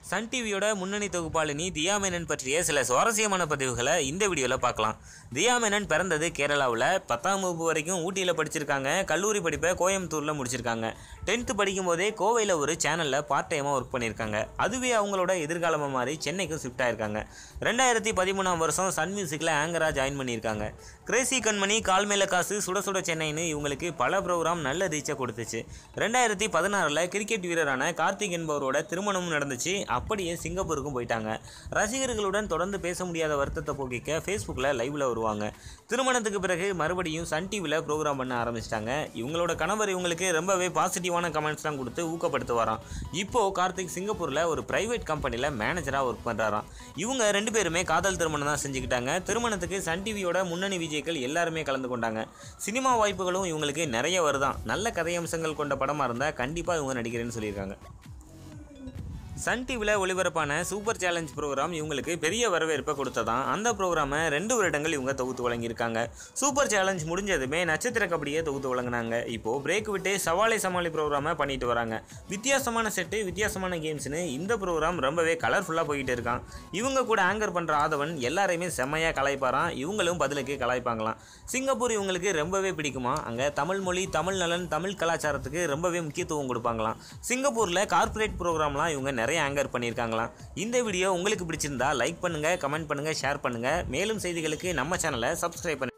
Sun டிவியோட முன்னணி தொகுப்பாளினி தியா மேனன் பற்றிய சில சுவாரஸ்யமான பதிவுகளை இந்த வீடியோவில் பார்க்கலாம். தியா மேனன் பிறந்தது கேரளாவில். 10ஆம் வகுப்பு வரைக்கும் ஊட்டியில் படிச்சிருக்காங்க. கல்லூரி படிப்பை கோயம்புத்தூரில் முடிச்சிருக்காங்க. 10th படிக்கும் போதே கோவையில் ஒரு சேனலில் பார்ட் டைமாக ஒர்க் பண்ணியிருக்காங்க. அதுவே அவங்களோட எதிர்காலமாக மாறி சென்னைக்கும் ஷிஃப்ட் ஆயிருக்காங்க. 2013ஆம் வருஷம் சன் மியூசிக்கில் ஆங்கராக ஜாயின் பண்ணியிருக்காங்க. கிரேசி கண்மணி, கால் மேல காசு, சுட சுட சென்னைன்னு இவங்களுக்கு பல ப்ரோக்ராம் நல்ல ரீச்சை கொடுத்துச்சு. 2016 கிரிக்கெட் வீரரான கார்த்திக் என்பவரோட திருமணமும் நடந்துச்சு. அப்படியே சிங்கப்பூருக்கும் போயிட்டாங்க. ரசிகர்களுடன் தொடர்ந்து பேச முடியாத வருத்தத்தை போக்கிக்க ஃபேஸ்புக்கில் லைவில் வருவாங்க. திருமணத்துக்கு பிறகு மறுபடியும் சன் டிவியில் ப்ரோக்ராம் பண்ண ஆரம்பிச்சிட்டாங்க. இவங்களோட கணவர் இவங்களுக்கு ரொம்பவே பாசிட்டிவான கமெண்ட்ஸ்லாம் கொடுத்து ஊக்கப்படுத்து வரான். இப்போது கார்த்திக் சிங்கப்பூரில் ஒரு பிரைவேட் கம்பெனியில் மேனேஜராக ஒர்க் பண்ணுறாராம். இவங்க 2 பேருமே காதல் திருமணம் தான் செஞ்சுக்கிட்டாங்க. திருமணத்துக்கு சன் டிவியோட முன்னணி விஜய்கள் எல்லாருமே கலந்து கொண்டாங்க. சினிமா வாய்ப்புகளும் இவங்களுக்கு நிறைய வருதான். நல்ல கதையம்சங்கள் கொண்ட படமாக இருந்தால் கண்டிப்பாக இவங்க நடிக்கிறேன்னு சொல்லியிருக்காங்க. சன் டிவியில் ஒளிபரப்பான சூப்பர் சேலஞ்ச் ப்ரோக்ராம் இவங்களுக்கு பெரிய வரவேற்பை கொடுத்ததான். அந்த ப்ரோக்ராமை 2 வருடங்கள் இவங்க தொகுத்து வழங்கியிருக்காங்க. சூப்பர் சேலஞ்ச் முடிஞ்சதுமே நட்சத்திர கபடியை தொகுத்து வழங்கினாங்க. இப்போது பிரேக் விட்டு சவாலை சமாளி ப்ரோக்ராமை பண்ணிட்டு வராங்க. வித்தியாசமான செட்டு, வித்தியாசமான கேம்ஸ்னு இந்த ப்ரோக்ராம் ரொம்பவே கலர்ஃபுல்லாக போய்கிட்டு இருக்கான். இவங்க கூட ஆங்கர் பண்ணுற ஆதவன் எல்லாரையுமே செம்மையாக கலாய்ப்பாரான். இவங்களும் பதிலுக்கு கலாய்ப்பாங்களாம். சிங்கப்பூர் இவங்களுக்கு ரொம்பவே பிடிக்குமா. அங்கே தமிழ் மொழி, தமிழ் நலன், தமிழ் கலாச்சாரத்துக்கு ரொம்பவே முக்கியத்துவம் கொடுப்பாங்களாம். சிங்கப்பூரில் கார்ப்பரேட் ப்ரோக்ராம்லாம் இவங்க நிறைய ஆங்கர் பண்ணியிருக்காங்களாம். இந்த வீடியோ உங்களுக்கு பிடிச்சிருந்தா லைக் பண்ணுங்கள், கமெண்ட் பண்ணுங்கள், ஷேர் பண்ணுங்கள். மேலும் செய்திகளுக்கு நம்ம சேனலை சப்ஸ்கிரைப் பண்ணுங்கள்.